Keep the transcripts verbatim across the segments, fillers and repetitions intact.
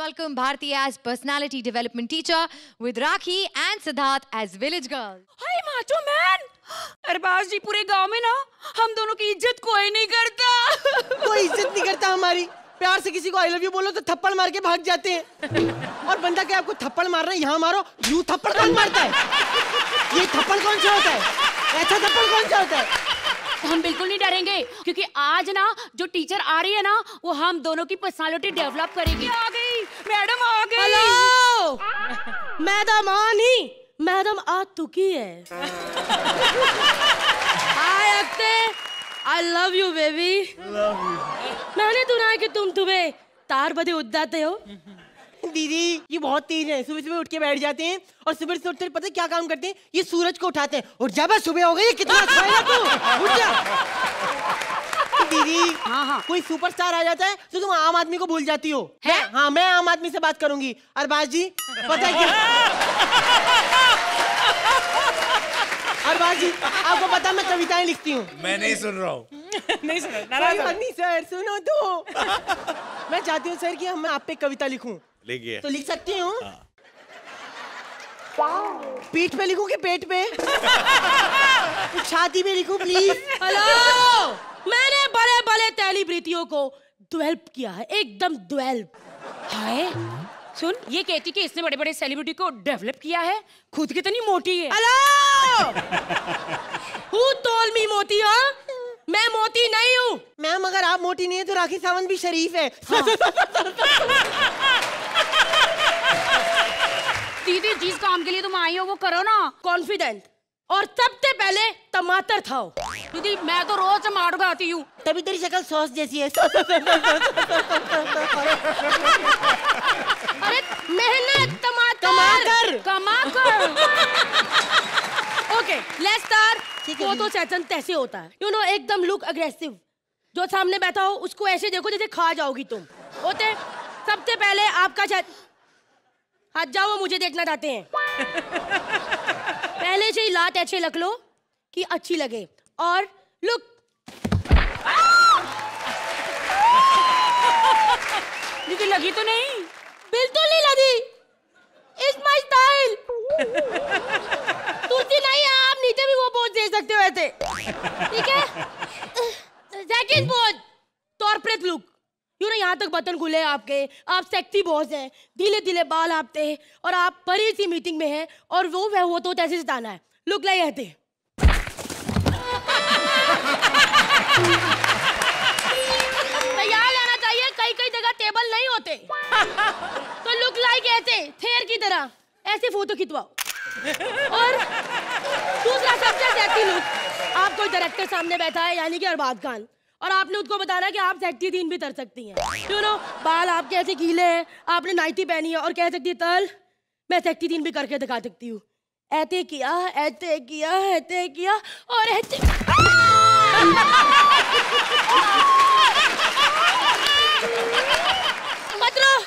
welcome Bharti as personality development teacher with Rakhi and Siddharth as village girls. Hi macho man! Arbaaz जी पूरे गांव में ना हम दोनों की इज्जत कोई नहीं करता। कोई इज्जत नहीं करता हमारी। प्यार से किसी को आई लव यू बोलो तो थप्पड़ मार के भाग जाते हैं। और बंदा क्या आपको थप्पड़ मार रहा है, यहाँ मारो। यूं थप्पड़ कौन मारता है? ये थप्पड़ कौन सा होता है? ऐसा थप्पड़ कौन सा होता है? हम बिल्कुल नहीं डरेंगे क्योंकि आज ना जो टीचर आ रही है ना वो हम दोनों की पर्सनालिटी डेवलप करेगी। आ गई मैडम, आ गई। हेलो मैडम आ नहीं, मैडम आ चुकी है। हाय अक्ते, आई लव यू बेबी। मैंने सुना है कि तुम तुम्हें तार बदे उड़ जाते हो। दीदी ये बहुत तेज है, सुबह सुबह उठ के बैठ जाते हैं और सुबह से उठते पता है क्या काम करते हैं? ये सूरज को उठाते हैं और जब सुबह हो गई कितना खाएगा तू, उठ जा। दीदी हाँ हाँ कोई सुपरस्टार आ जाता है तो तुम आम आदमी को भूल जाती हो। है? हाँ मैं आम आदमी से बात करूंगी। अरबाज जी पता है क्या? अरबाज जी आपको पता मैं कविताएं लिखती हूँ। मैं नहीं सुन रहा हूँ। नहीं सुन रहा। नहीं सर सुनो तो। मैं चाहती हूँ सर कि हम मैं आप पे कविता लिखूं। लिखिए। तो लिख सकती हूँ? पीठ पे लिखूं कि पेट पे? छाती पे लिखूं प्लीज? हेलो मैंने बड़े बड़े सेलिब्रिटियों को डेवलप किया है, एकदम डेवलप। हाय सुन, ये कहती कि इसने बड़े बड़े सेलिब्रिटी को डेवलप किया है, खुद कितनी मोटी है। हेलो हु टोल्ड मी मोटी? हाँ मैं मोटी नहीं हूँ। मैम अगर आप मोटी नहीं है तो राखी सावंत भी शरीफ है। हाँ। दीदी जिस काम के लिए तुम आई हो वो करो ना। कॉन्फिडेंट और सबसे पहले टमाटर खाओ। दीदी मैं तो रोज टमाटर खाती हूँ। तभी तेरी शक्ल सॉस जैसी है। अरे मेहनत टमाटर टमाटर टमाटर। Okay let's start. Photo session कैसे होता है? यू नो एकदम लुक अग्रेसिव। जो सामने बैठा हो उसको ऐसे देखो जैसे खा जाओगी तुम। होते सबसे पहले आपका हाथ जाओ, वो मुझे देखना चाहते हैं। पहले से ही लात ऐसे रख लो कि अच्छी लगे और लुक। दीदी लगी तो नहीं? बिल्कुल नहीं लगी। It's my style. तुलसी नहीं है, आप नीचे भी वो पोज दे सकते हो ऐसे। ठीक है? Second pose corporate look. You know यहाँ तक बटन खुले हैं आपके, आप सेक्सी बॉस हैं, ढीले ढीले बाल आपते हैं और आप बड़ी सी मीटिंग में हैं और वो वह हो तो ऐसे सिताना है। लुक लाइक ऐसे। तैयार रहना चाहिए, कई कई जगह टेबल नहीं होते। तो लुक लाइक ऐसे थेर की तरह ऐसे फोटो खिंचवाओ। और दूसरा सबसे सेक्सी लुक, आप कोई डायरेक्टर सामने बैठा है यानी कि अरबाज खान, और आपने उसको बताना कि आप सेक्सी दिन भी कर सकती हैं। यू नो बाल आपके ऐसे गीले हैं, आपने नाइटी पहनी है और कह सकती है तल मैं सेक्सी दिन भी करके दिखा सकती हूँ। ऐसे किया ऐसे किया ऐसे किया और ऐसे। मतलब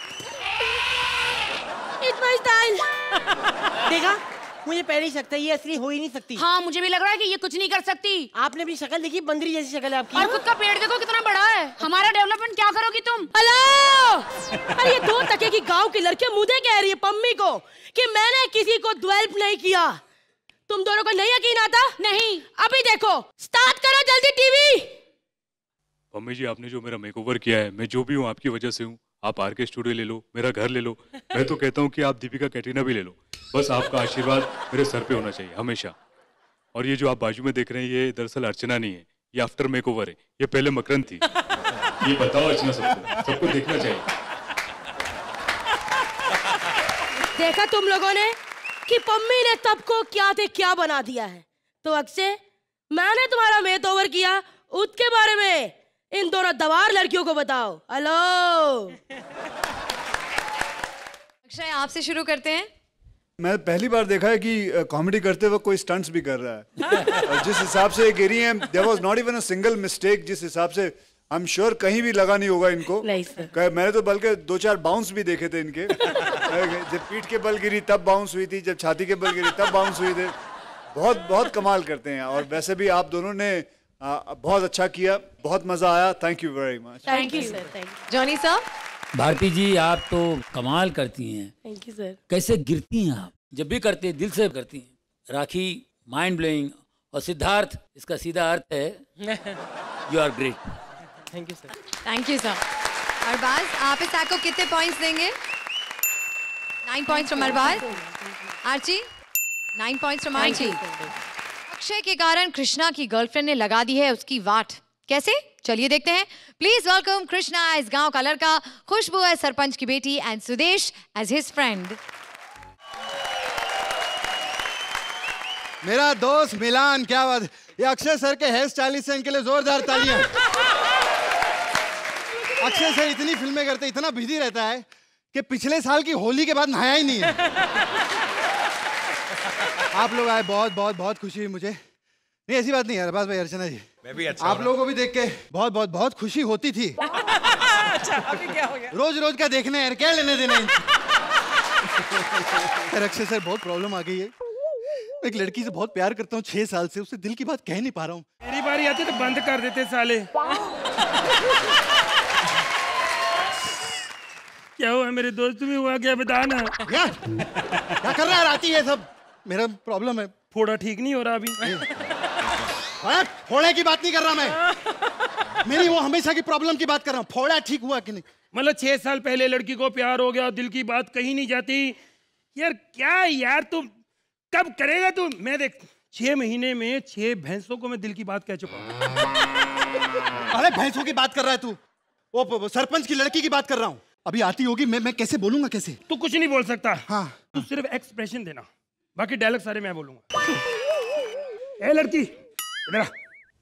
इट्स माय स्टाइल। देखा मुझे पहले ही शक था ये असली हो ही नहीं सकती। हाँ मुझे भी लग रहा है कि ये कुछ नहीं कर सकती। आपने अपनी शक्ल देखी, बंदरी जैसी शक्ल है आपकी। और खुद का पेट देखो कितना बड़ा है। हमारा डेवलपमेंट क्या करोगी तुम? हेलो अरे ये दो टके की गांव की लड़की मुझे कह रही है पम्मी को कि मैंने किसी को डेवलप नहीं किया। तुम दोनों को नहीं यकीन आता? नहीं। अभी देखो, स्टार्ट करो जल्दी टीवी। पम्मी जी आपने जो मेरा मेकओवर किया है, मैं जो भी हूँ आपकी वजह से हूँ। आप आर के स्टूडियो ले लो, मेरा घर ले लो, मैं तो कहता हूँ कि आप दीपिका कैटरीना भी ले लो। बस आपका आशीर्वाद मेरे सर पे होना चाहिए हमेशा। और ये जो आप बाजू में देख रहे हैं ये दरअसल अर्चना नहीं है, ये आफ्टर मेकओवर है। ये पहले मकरंद थी। ये बताओ अर्चना सबको, सबको देखना चाहिए। देखा तुम लोगों ने कि पम्मी ने सबको क्या थे क्या बना दिया है। तो अक्षय मैंने तुम्हारा मेकओवर किया, उसके बारे में इन दोनों दवार लड़कियों को बताओ। हेलो अक्षय आपसे शुरू करते हैं। मैं पहली बार देखा है कि कॉमेडी करते वक्त कोई स्टंट्स भी कर रहा है। और जिस हिसाब से गिरी हैं, there was not even a single mistake. जिस हिसाब से आई एम श्योर कहीं भी लगा नहीं होगा इनको। नहीं सर। मैंने तो बल्कि दो चार बाउंस भी देखे थे इनके। जब पीठ के बल गिरी तब बाउंस हुई थी, जब छाती के बल गिरी तब बाउंस हुई थी। बहुत बहुत कमाल करते हैं। और वैसे भी आप दोनों ने आ, बहुत अच्छा किया, बहुत मजा आया। Thank you very much. Thank you sir. Thank you Johnny sir. Bharti ji आप तो कमाल करती हैं। Thank you sir. कैसे गिरती हैं आप? जब भी करते हैं दिल से करती हैं। राखी माइंड ब्लोइंग और सिद्धार्थ इसका सीधा अर्थ है you are great. Thank you sir. Thank you sir. Arbaaz आप इस एक्ट को कितने पॉइंट्स देंगे? Nine points from Arbaaz. Archie nine points from Archie. Akshay के कारण कृष्णा की गर्लफ्रेंड ने लगा दी है उसकी वाट। कैसे? चलिए देखते हैं। प्लीज वेलकम कृष्णा एज गांव का लड़का, खुशबू एज सरपंच की बेटी and Sudesh as his friend. मेरा दोस्त मिलान, क्या बात। ये अक्षय सर के हेयर स्टाइलिस्ट हैं, इनके लिए जोरदार तालियां। अक्षय सर इतनी फिल्में करते, इतना बिजी रहता है कि पिछले साल की होली के बाद नहाया ही नहीं है। आप लोग आए, बहुत बहुत बहुत खुशी हुई मुझे। नहीं ऐसी बात नहीं है अरबाज भाई, अर्चना जी, मैं भी अच्छा आप लोगों को भी देख के बहुत बहुत बहुत खुशी होती थी। अच्छा, अभी क्या हो गया? रोज रोज का देखने यार, क्या लेने देने। अक्षय सर बहुत प्रॉब्लम आ गई है। एक लड़की से बहुत प्यार करता हूँ छह साल से, उससे दिल की बात कह नहीं पा रहा हूँ। मेरी बारी आती तो बंद कर देते साले। क्या हुआ मेरे दोस्त भी हुआ क्या, बता ना। क्या क्या कर रहा है? आती है सब, मेरा प्रॉब्लम है। फोड़ा ठीक नहीं हो रहा अभी। अरे फोड़े की बात नहीं कर रहा मैं, मेरी वो हमेशा की प्रॉब्लम की बात कर रहा हूँ। फोड़ा ठीक हुआ कि नहीं? मतलब छह साल पहले लड़की को प्यार हो गया, दिल की बात कहीं नहीं जाती। यार क्या यार, तू कब करेगा तू? मैं देख छह महीने में छह भैंसों को मैं दिल की बात कह चुका हूँ। अरे भैंसों की बात कर रहा है तू? वो सरपंच की लड़की की बात कर रहा हूँ। अभी आती होगी, मैं मैं कैसे बोलूंगा? कैसे? तू कुछ नहीं बोल सकता। हाँ तू सिर्फ एक्सप्रेशन देना, बाकी डायलॉग सारे मैं बोलूंगा। ए लड़की इधर आ।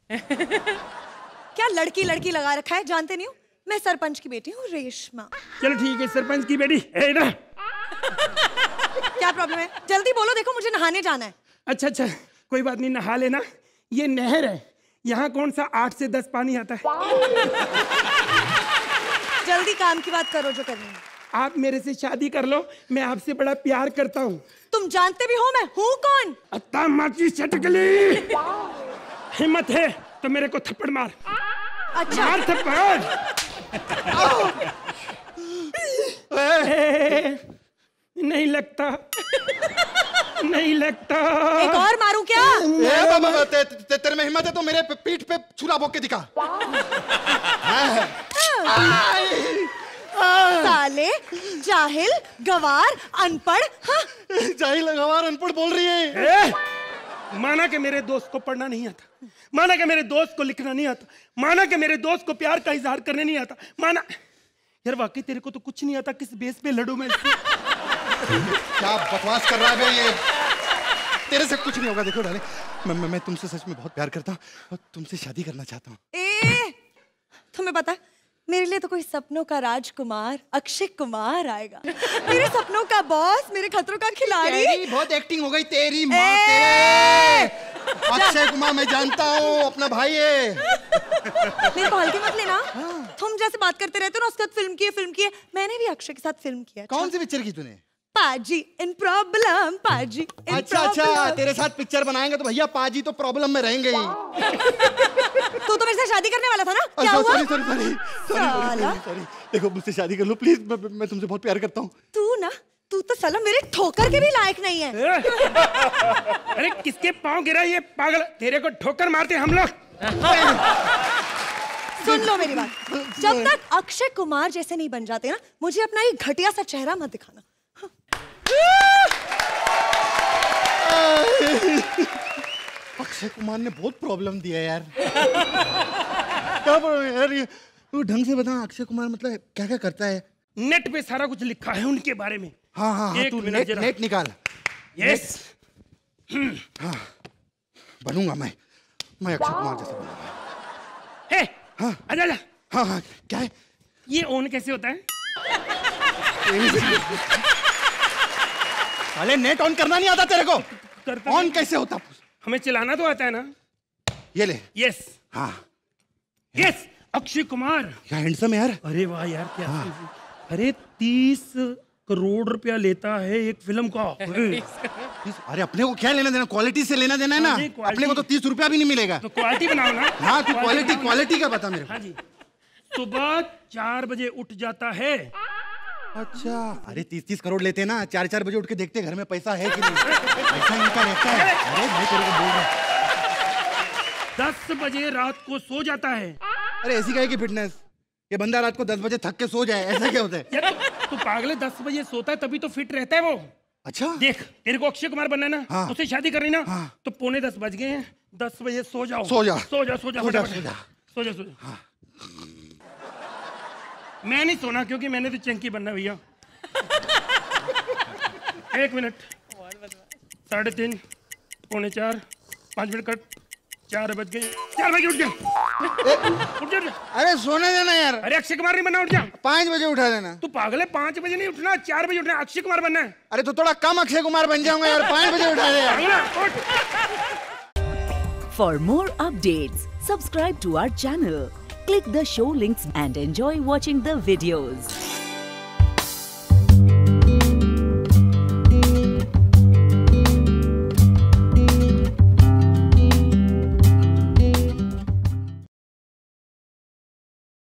क्या लड़की लड़की लगा रखा है? जानते नहीं हूँ, मैं सरपंच की बेटी हूँ रेशमा। चलो ठीक है, सरपंच की बेटी। ए इधर आ। क्या प्रॉब्लम है? जल्दी बोलो, देखो मुझे नहाने जाना है। अच्छा अच्छा कोई बात नहीं, नहा लेना। ये नहर है, यहाँ कौन सा आठ से दस पानी आता है। जल्दी काम की बात करो जो करनी है। आप मेरे से शादी कर लो, मैं आपसे बड़ा प्यार करता हूँ। तुम जानते भी हो मैं हूँ कौन? अत्ता माची चटकली। हिम्मत है तो मेरे को थप्पड़ मार। अच्छा मार थप्पड़। नहीं लगता, नहीं लगता। एक और मारूं क्या? ए बाबा, ते, ते, तेरे में हिम्मत है तो मेरे पीठ पे छुरा भोग के दिखा। साले जाहिल गवार अनपढ़। हाँ? जाहिल गवार अनपढ़ बोल रही है। ए, माना कि मेरे दोस्त को पढ़ना नहीं आता, माना कि मेरे दोस्त को लिखना नहीं आता, माना कि मेरे दोस्त को प्यार का इजहार करने नहीं आता, माना यार वाकई तेरे को तो कुछ नहीं आता, किस बेस पे लड़ू मैं इससे? क्या बकवास कर रहा है बे ये? तेरे से कुछ नहीं होगा। देखो डाले, मैं, मैं, मैं तुमसे सच में बहुत प्यार करता हूँ और तुमसे शादी करना चाहता हूँ। ए, तुम्हें पता है मेरे लिए तो कोई सपनों का राजकुमार अक्षय कुमार आएगा। मेरे सपनों का बॉस, मेरे खतरों का खिलाड़ी। बहुत एक्टिंग हो गई तेरी माँ। तेरे अक्षय कुमार मैं जानता हूँ, अपना भाई है। मेरे को हल्के मत लेना। तुम जैसे बात करते रहते हो ना, उसके साथ फिल्म की है फिल्म की है। मैंने भी अक्षय के साथ फिल्म किया। कौन सी पिक्चर की तूने? पाजी इन प्रॉब्लम, पाजी इन अच्छा अच्छा, तेरे साथ पिक्चर बनाएंगे तो भैया पाजी तो प्रॉब्लम में रहेंगे ही। तू तो मेरे से शादी करने वाला था ना? क्या हुआ? Sorry sorry sorry sorry sorry. देखो मुझसे शादी कर लो प्लीज, मैं, मैं तुमसे बहुत प्यार करता हूँ। तू ना, तू तो साला मेरे ठोकर के भी लायक नहीं है। अरे किसके पाँव गिरा ये पागल? तेरे को ठोकर मारते हम लोग। सुन लो मेरी बात, जब तक अक्षय कुमार जैसे नहीं बन जाते ना, मुझे अपना ये घटिया सा चेहरा मत दिखाना। अक्षय कुमार ने बहुत प्रॉब्लम दिया यार। क्या प्रॉब्लम यार? ये तू ढंग से बता, अक्षय कुमार मतलब क्या क्या करता है? नेट पे सारा कुछ लिखा है उनके बारे में। हाँ हाँ हाँ, तू नेट, नेट निकाल। यस हाँ, बनूंगा मैं मैं अक्षय कुमार जैसा बनूंगा। है हाँ आजा आजा। हाँ हाँ क्या है ये ऑन कैसे होता है? साले नेट ऑन करना नहीं आता तेरे को? ऑन कैसे होता? हमें चलाना तो आता है ना। ये ले। यस हाँ यस अक्षय कुमार क्या हैंडसम है यार। अरे वाह यार क्या। हाँ। अरे तीस करोड़ रुपया लेता है एक फिल्म का। अरे अपने को क्या लेना देना, क्वालिटी से लेना देना है ना। अपने को तो तीस रुपया भी नहीं मिलेगा। तो क्वालिटी बनाओ ना। हाँ तू क्वालिटी क्वालिटी का बता मेरे को। हाँ जी। सुबह चार बजे उठ जाता है अच्छा, अरे तीस तीस करोड़ लेते ना, चार चार बजे उठ के देखते घर में पैसा है कि नहीं। ऐसा इनका रहता है। अरे मैं तेरे को बोल रहा हूँ। दस बजे रात को सो जाता है। अरे ऐसी क्या है कि फिटनेस, ये बंदा रात को दस बजे थक के सो जाए, ऐसा क्या होता है? यार तू, तू पागल है, दस बजे सोता है तभी तो फिट रहता है वो। अच्छा देख, तेरे को अक्षय कुमार बनना है ना, हाँ। उससे शादी करनी ना, हाँ। तो पौने दस बज गए हैं, दस बजे सो जाओ। सो जा सो जा सो जा सो जा फटाफट। सो जा सो जा सो जा। हाँ। मैं नहीं सोना क्योंकि मैंने तो चंकी बनना भैया। एक मिनट, साढ़े तीन, पौने चार, पाँच मिनट कट, चार बज गए, चार बजे उठ गए। उठ जा। अरे सोने देना यार। अरे अक्षय कुमार नहीं बनना, उठ जा। पाँच बजे उठा देना। तू पागल है, पाँच बजे नहीं उठना, चार बजे उठना, अक्षय कुमार बनना है। अरे तो थोड़ा कम अक्षय कुमार बन जाऊंगा यार, पाँच बजे उठा दे यार। For more updates, subscribe to our channel, click the show links and enjoy watching the videos.